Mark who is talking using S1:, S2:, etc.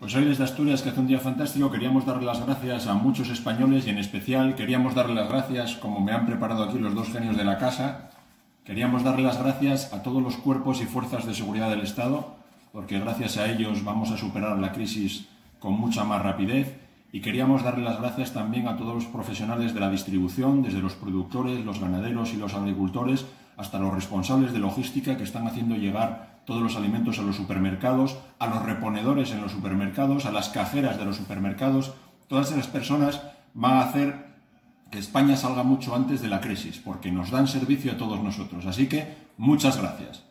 S1: Pues hoy desde Asturias, que hace un día fantástico, queríamos darle las gracias a muchos españoles y en especial queríamos darle las gracias, como me han preparado aquí los dos genios de la casa, queríamos darle las gracias a todos los cuerpos y fuerzas de seguridad del Estado, porque gracias a ellos vamos a superar la crisis con mucha más rapidez, y queríamos darle las gracias también a todos los profesionales de la distribución, desde los productores, los ganaderos y los agricultores, hasta los responsables de logística que están haciendo llegar todos los alimentos a los supermercados, a los reponedores en los supermercados, a las cajeras de los supermercados. Todas esas personas van a hacer que España salga mucho antes de la crisis, porque nos dan servicio a todos nosotros. Así que, muchas gracias.